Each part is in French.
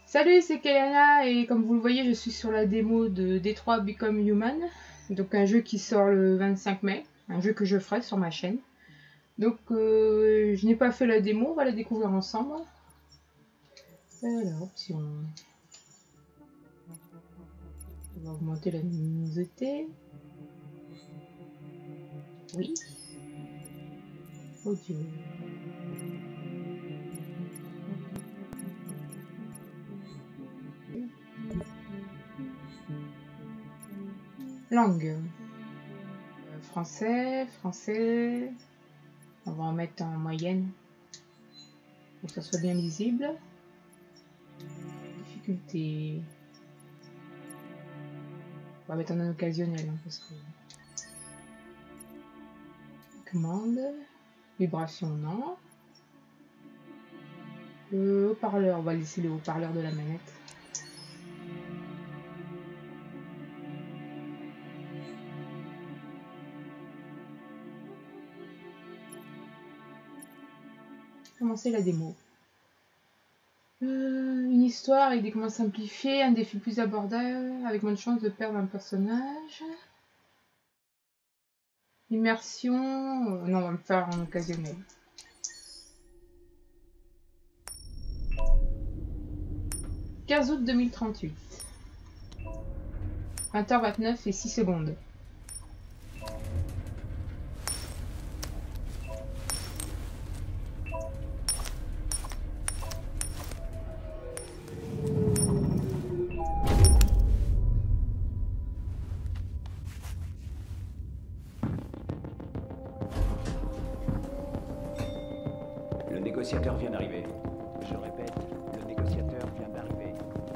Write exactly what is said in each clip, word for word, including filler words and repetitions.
Salut, c'est Kelena et comme vous le voyez, je suis sur la démo de Detroit Become Human, donc un jeu qui sort le vingt-cinq mai, un jeu que je ferai sur ma chaîne. Donc euh, je n'ai pas fait la démo, on va la découvrir ensemble. Alors, option. On va augmenter la luminosité. Oui. Audio. Langue. Euh, français, français. On va en mettre en moyenne pour que ça soit bien lisible. Difficulté. On va mettre en occasionnel hein, parce que. Commande. Vibration, non. Le haut-parleur, on va laisser le haut-parleur de la manette. Commencer la démo. Euh, une histoire avec des commandes simplifiées, un défi plus abordable, avec moins de chances de perdre un personnage. Immersion, euh, non, on va le faire en occasionnel. quinze août deux mille trente-huit. vingt heures vingt-neuf et six secondes. Le négociateur vient d'arriver. Je répète, le négociateur vient d'arriver.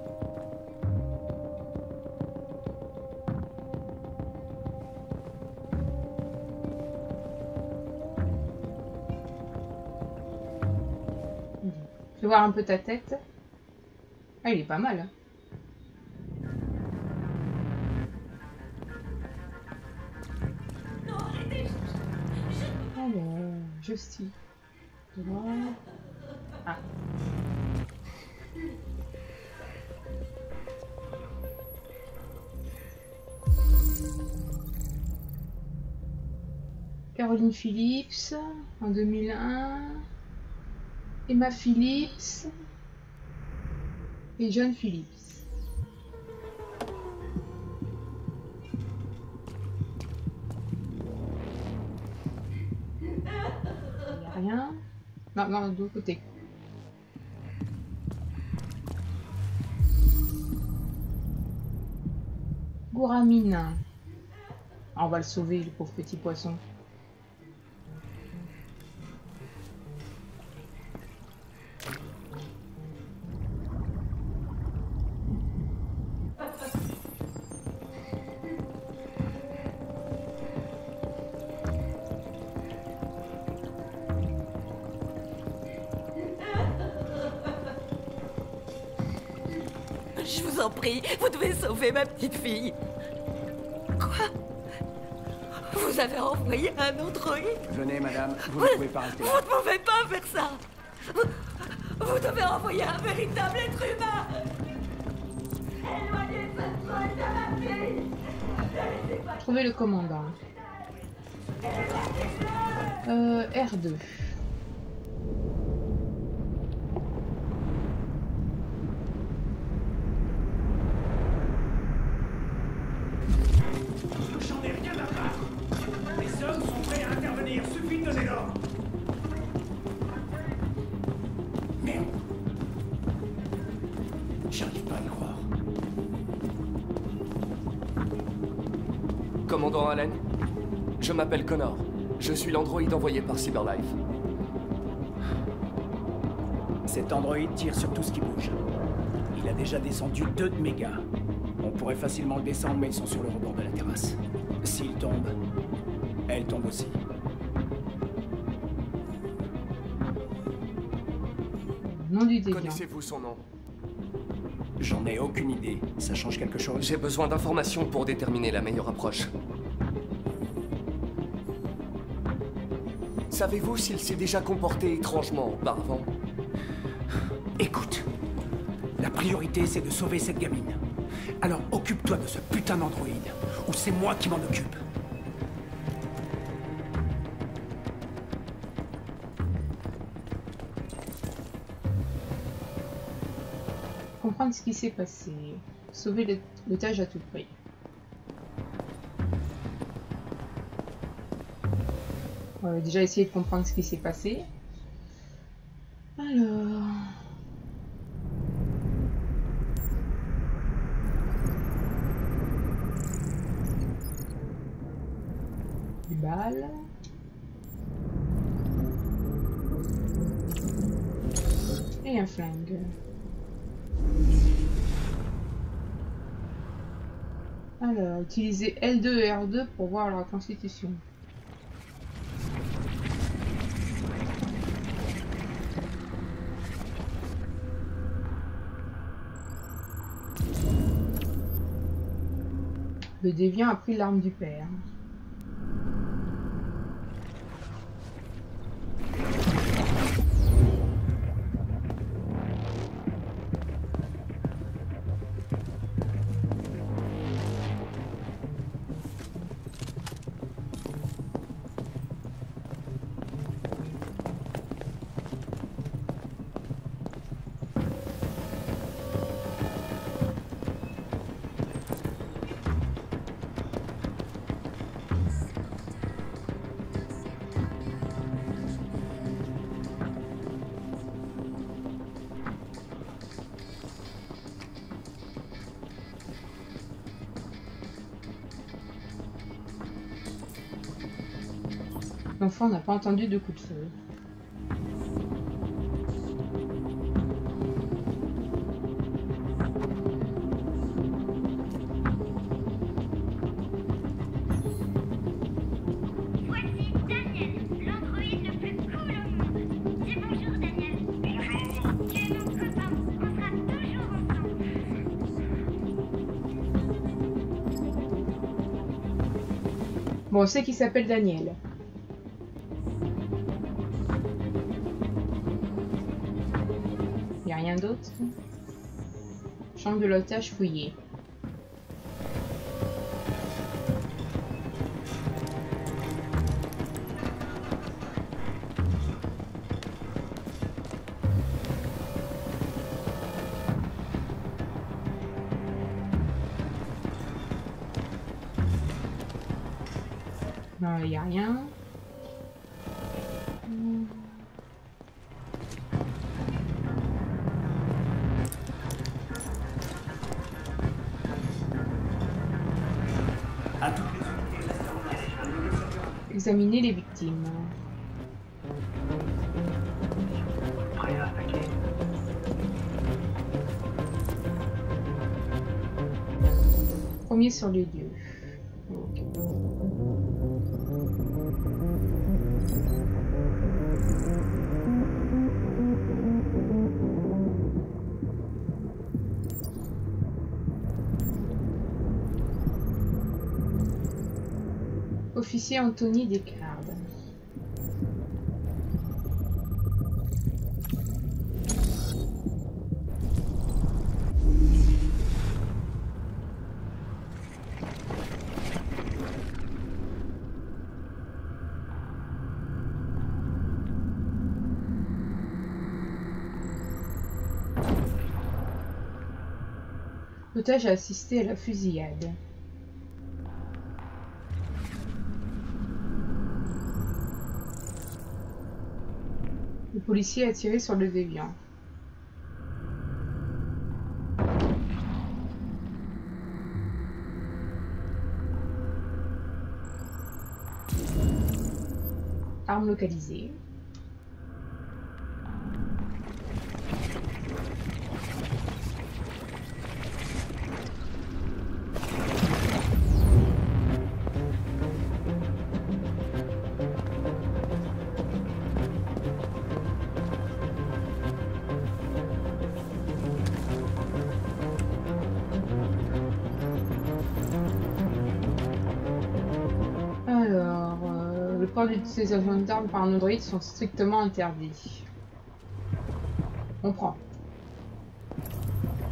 Je vais voir un peu ta tête. Ah, il est pas mal. Hein. Alors, justice. Ah. Caroline Phillips en deux mille un. Emma Phillips et John Phillips. Il n'y a rien. Non, non, de l'autre côté. Gouramine. Ah, on va le sauver, le pauvre petit poisson. Je vous en prie, vous devez sauver ma petite fille. Quoi? Vous avez envoyé un androïde? Venez, madame, vous vous, ne pouvez pas rester là. Vous ne pouvez pas faire ça. Vous, vous devez envoyer un véritable être humain. Éloignez cette drogue de ma fille. Trouvez le commandant. Euh, R deux. J'en ai rien à battre. Les hommes sont prêts à intervenir, suffit de donner l'ordre. Merde. J'arrive pas à y croire. Commandant Allen, je m'appelle Connor. Je suis l'androïde envoyé par Cyberlife. Cet androïde tire sur tout ce qui bouge. Il a déjà descendu deux de mes gars. On pourrait facilement le descendre, mais ils sont sur le rebord de la terrasse. S'il tombe, elle tombe aussi. Nom du déviant. Connaissez-vous son nom? J'en ai aucune idée. Ça change quelque chose? J'ai besoin d'informations pour déterminer la meilleure approche. Savez-vous s'il s'est déjà comporté étrangement auparavant? Écoute, la La priorité, c'est de sauver cette gamine. Alors occupe-toi de ce putain d'androïde, ou c'est moi qui m'en occupe. Comprendre ce qui s'est passé. Sauver l'otage à tout prix. On va déjà essayer de comprendre ce qui s'est passé. Alors... Des balles. Et un flingue. Alors, utilisez L deux et R deux pour voir leur constitution. Le déviant a pris l'arme du père. L'enfant n'a pas entendu de coup de feu. Voici Daniel, l'androïde le plus cool au monde. Dis bonjour Daniel. Bonjour. Tu es mon copain, on sera toujours ensemble. Bon, on sait qu'il s'appelle Daniel. Rien d'autre. Chambre de l'otage fouillée. Non, il n'y a rien. Examiner les victimes. Premier sur les lieux. Okay. Officier Anthony Descartes. L'otage a assisté à la fusillade. Le policier a tiré sur le déviant. Arme localisée. De ces agents d'armes par un androïde sont strictement interdits. On prend.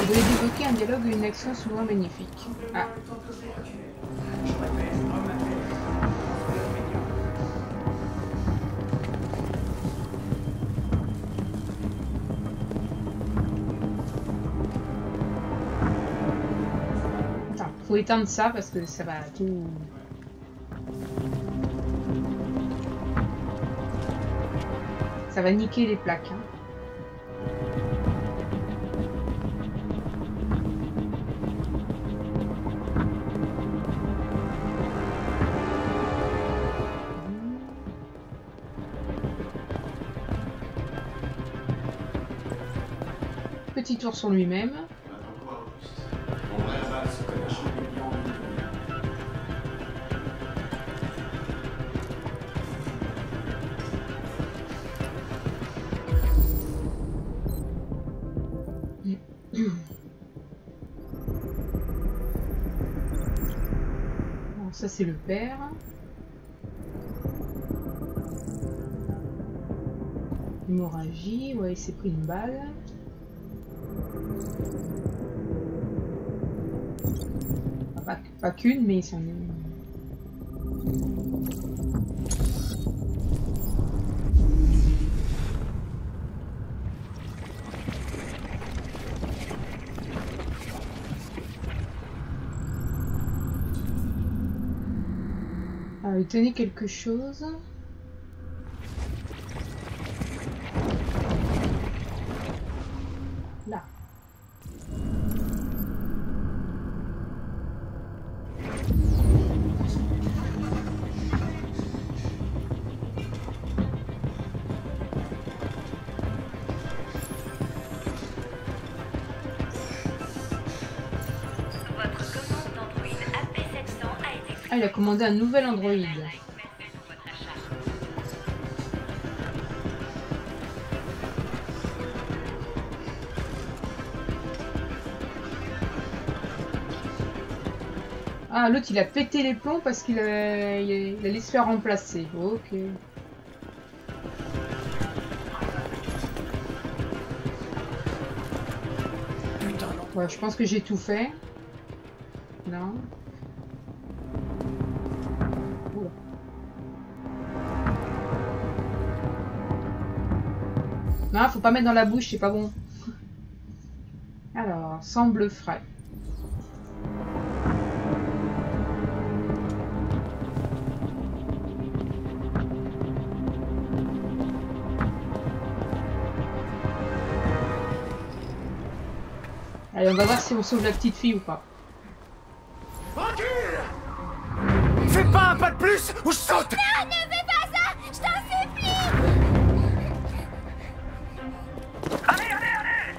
voulez débloquer un dialogue ou une action souvent magnifique. Ah. Attends, faut éteindre ça parce que ça va tout... Ça va niquer les plaques. Hein. Petit tour sur lui-même. Bon, ça c'est le père. Hémorragie, ouais, il s'est pris une balle. Pas, pas qu'une, mais il s'en est... Ah, il tenait quelque chose. Là. Ah, il a commandé un nouvel Android. Ah, l'autre il a pété les plombs parce qu'il a... il allait se faire remplacer. Ok. Putain, non. Ouais, je pense que j'ai tout fait. Non. Oula. Non, faut pas mettre dans la bouche, c'est pas bon. Alors, semble frais. Allez, on va voir si on sauve la petite fille ou pas. Tranquille! Fais pas un pas de plus ou je saute! Non, ne fais pas ça! Je t'en supplie! Allez, allez, allez!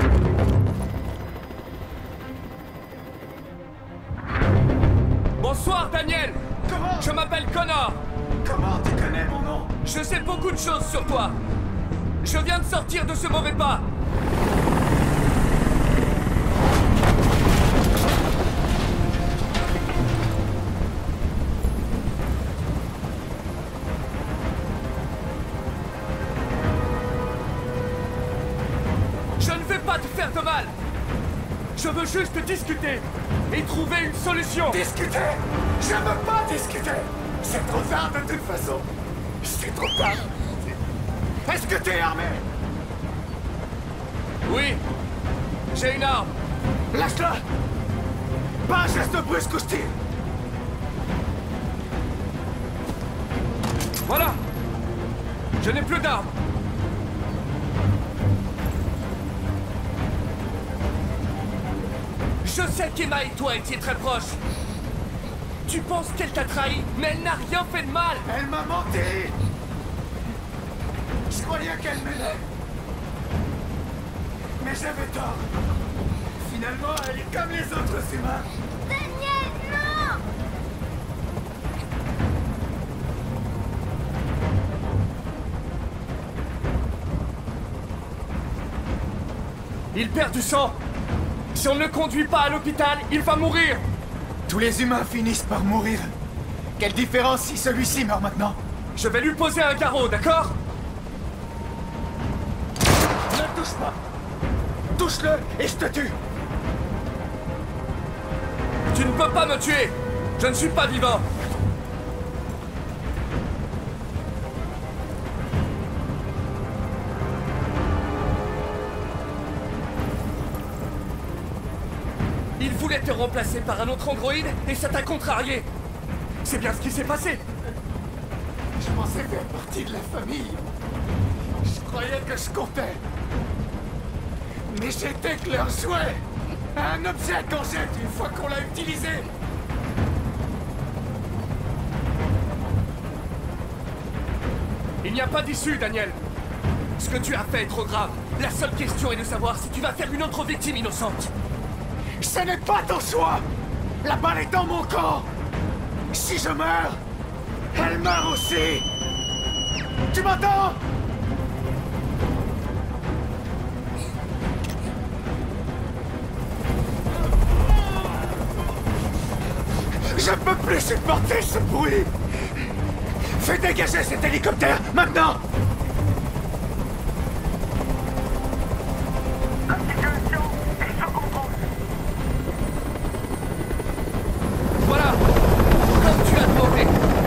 Bonsoir, Daniel. Comment? Je m'appelle Connor. Comment tu connais mon nom? Je sais beaucoup de choses sur toi. Je viens de sortir de ce mauvais pas. Je ne vais pas te faire de mal. Je veux juste discuter et trouver une solution. Discuter? Je veux pas discuter! C'est trop tard de toute façon! C'est trop tard! Est-ce que t'es armé? Oui, j'ai une arme. Lâche-la! Pas un geste brusque ou hostile! Voilà. Je n'ai plus d'armes. Je sais qu'Emma et toi étiez très proches. Tu penses qu'elle t'a trahi, mais elle n'a rien fait de mal. Elle m'a menti! Je croyais qu'elle m'aimait. Mais j'avais tort. Finalement, elle est comme les autres humains. Daniel, non! Il perd du sang. Si on ne le conduit pas à l'hôpital, il va mourir. Tous les humains finissent par mourir. Quelle différence si celui-ci meurt maintenant? Je vais lui poser un garrot, d'accord? Ne touche pas! Touche-le et je te tue! Tu ne peux pas me tuer! Je ne suis pas vivant! Il voulait te remplacer par un autre androïde et ça t'a contrarié! C'est bien ce qui s'est passé! Je pensais faire partie de la famille. Je croyais que je comptais. Mais j'étais que leur jouet. Un objet qu'on jette une fois qu'on l'a utilisé. Il n'y a pas d'issue, Daniel. Ce que tu as fait est trop grave. La seule question est de savoir si tu vas faire une autre victime innocente. Ce n'est pas ton choix. La balle est dans mon camp. Si je meurs, elle meurt aussi. Tu m'entends? Je peux plus supporter ce bruit. Fais dégager cet hélicoptère, maintenant! Voilà! Comme tu as demandé!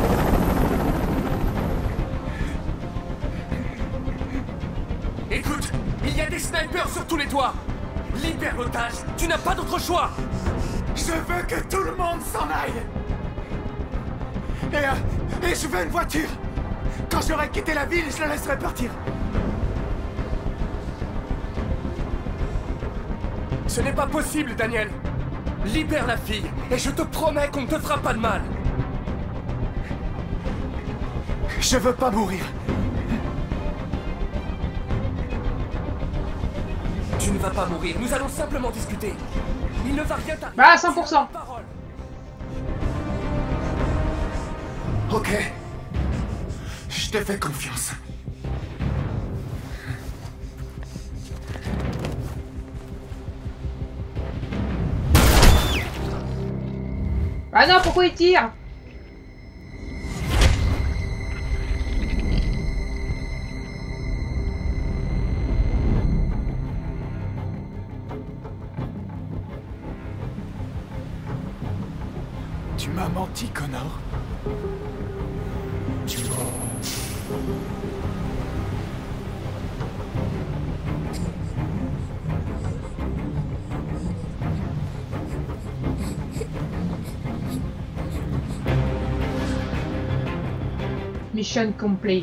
Écoute, il y a des snipers sur tous les toits! Libère l'otage, tu n'as pas d'autre choix! Je veux que tout le monde s'en aille! Et, euh, et je veux une voiture! Quand j'aurai quitté la ville, je la laisserai partir! Ce n'est pas possible, Daniel! Libère la fille, et je te promets qu'on ne te fera pas de mal! Je veux pas mourir! Tu ne vas pas mourir, nous allons simplement discuter. Il ne va rien t'arriver. Bah, cent pour cent. Ok. Je te fais confiance. Ah non, pourquoi il tire? Tu m'as menti, Connor. Tu mens. Mission complete.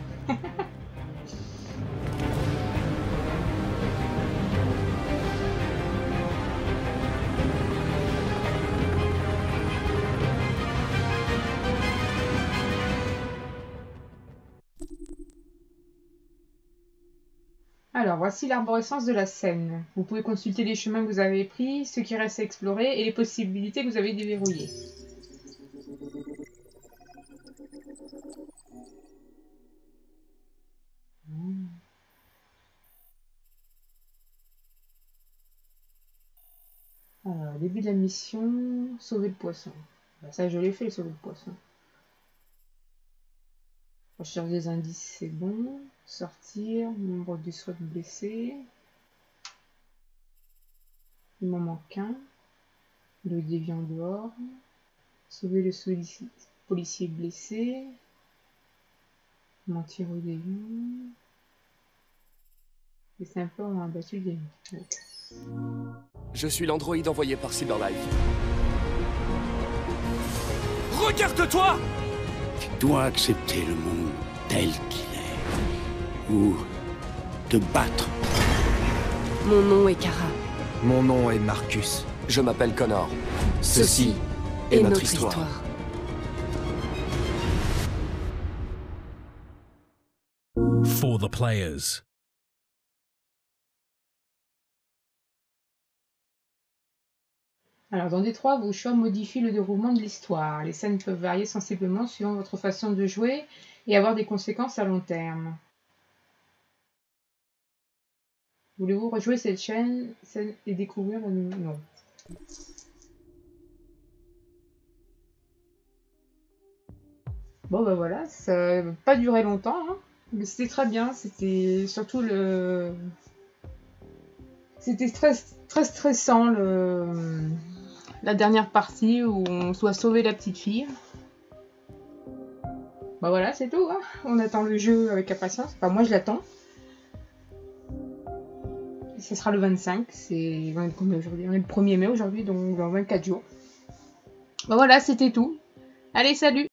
Alors, voici l'arborescence de la scène. Vous pouvez consulter les chemins que vous avez pris, ce qui reste à explorer et les possibilités que vous avez déverrouillées. Mmh. Alors, début de la mission, sauver le poisson. Ben, ça, je l'ai fait, sauver le poisson. Recherche des indices, c'est bon. Sortir, nombre de SWAT blessés. Il m'en manque un. Le déviant dehors. Sauver le policier blessé. Mentir au déviant. Les sympas ont abattu le déviant. Je suis l'androïde envoyé par Cyberlife. Regarde-toi! Tu dois accepter le monde tel qu'il est. Ou te battre. Mon nom est Kara. Mon nom est Marcus. Je m'appelle Connor. Ceci est notre histoire. For the players. Alors, dans Détroit, vos choix modifient le déroulement de l'histoire. Les scènes peuvent varier sensiblement suivant votre façon de jouer et avoir des conséquences à long terme. Voulez-vous rejouer cette chaîne scène et découvrir la... Non. Bon, bah voilà, ça n'a pas duré longtemps, hein. Mais c'était très bien. C'était surtout le... C'était très, très stressant, le... la dernière partie où on doit sauver la petite fille. Bah voilà, c'est tout. Hein. On attend le jeu avec impatience. Enfin, moi, je l'attends. Ce sera le vingt-cinq. C'est combien aujourd'hui? On est le premier mai aujourd'hui, donc dans vingt-quatre jours. Bah voilà, c'était tout. Allez, salut!